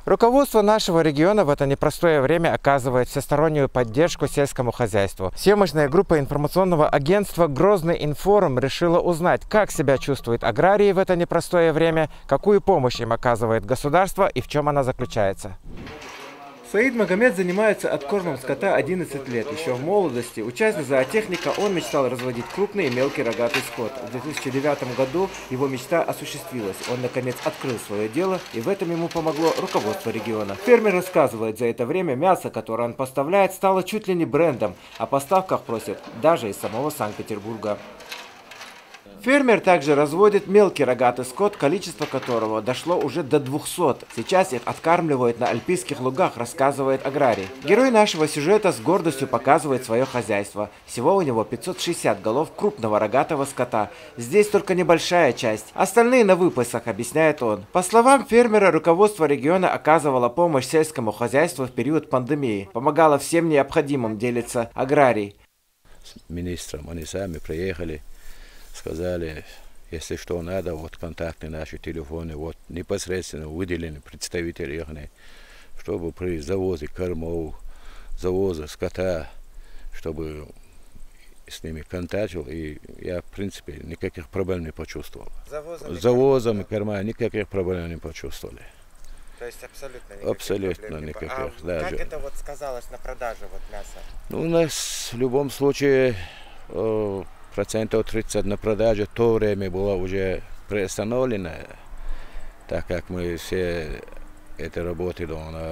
Руководство нашего региона в это непростое время оказывает всестороннюю поддержку сельскому хозяйству. Съемочная группа информационного агентства «Грозный информ» решила узнать, как себя чувствуют аграрии в это непростое время, какую помощь им оказывает государство и в чем она заключается. Саид Магомед занимается откормом скота 11 лет. Еще в молодости, учась на зоотехника, он мечтал разводить крупный и мелкий рогатый скот. В 2009 году его мечта осуществилась. Он, наконец, открыл свое дело, и в этом ему помогло руководство региона. Фермер рассказывает, за это время мясо, которое он поставляет, стало чуть ли не брендом. О поставках просят даже из самого Санкт-Петербурга. Фермер также разводит мелкий рогатый скот, количество которого дошло уже до 200. Сейчас их откармливают на альпийских лугах, рассказывает аграрий. Герой нашего сюжета с гордостью показывает свое хозяйство. Всего у него 560 голов крупного рогатого скота. Здесь только небольшая часть. Остальные на выпасах, объясняет он. По словам фермера, руководство региона оказывало помощь сельскому хозяйству в период пандемии. Помогало всем необходимым, делится аграрий. С министром они сами приехали. Сказали, если что надо, вот контактные наши телефоны, вот непосредственно выделены представители их, чтобы при завозе кормов, завозе скота, чтобы с ними контактил, и я, в принципе, никаких проблем не почувствовал. Завозом корма никаких проблем не почувствовали. То есть абсолютно никаких. Как это вот сказалось на продаже вот мяса? Ну, у нас в любом случае процентов 30 на продаже в то время было уже приостановлено, так как мы все это работали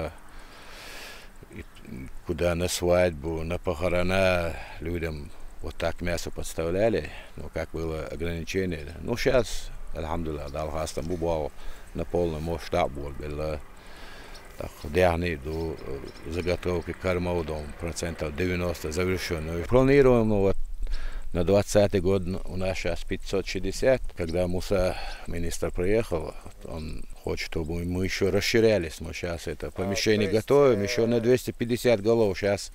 куда на свадьбу, на похорона людям вот так мясо подставляли, ну как было ограничение. Ну сейчас, альхамдулилlah, Аллахастам убал на полном масштабе было до заготовки кормов до процентов 90 завершено. Планируем вот на 2020 год у нас сейчас 560. Когда Муса, министр, приехал, он хочет, чтобы мы еще расширялись. Мы сейчас это помещение готовим, еще на 250 голов. Сейчас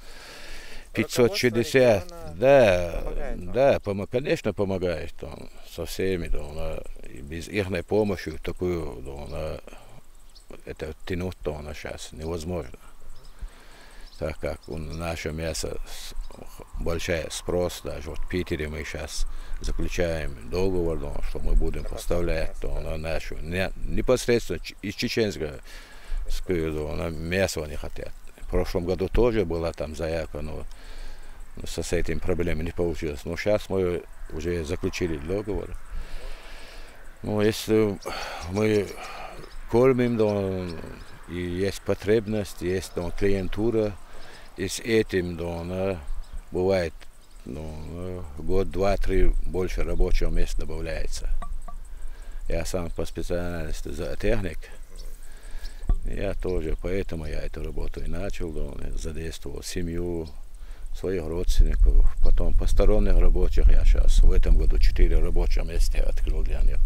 560. Да, конечно, помогает со всеми. Без их помощи такую это тянуть сейчас невозможно. Так как наше мясо большой спрос, даже вот в Питере мы сейчас заключаем договор, что мы будем поставлять на нашу непосредственно из чеченского мясо они хотят. В прошлом году тоже была там заявка, но с этим проблемой не получилось. Но сейчас мы уже заключили договор. Ну, если мы кормим, и есть потребность, есть клиентура, и с этим бывает год, два, три больше рабочего места добавляется. Я сам по специальности зоотехник. Я тоже, поэтому я эту работу и начал, задействовал семью, своих родственников, потом посторонних рабочих. Я сейчас в этом году 4 рабочих места открыл для них.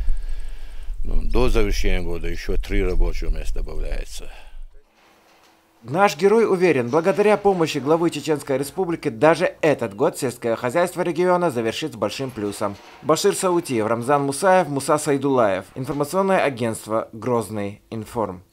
До завершения года еще 3 рабочих места добавляется. Наш герой уверен, благодаря помощи главы Чеченской Республики даже этот год сельское хозяйство региона завершит с большим плюсом. Башир Саутиев, Рамзан Мусаев, Муса Сайдулаев. Информационное агентство «Грозный информ».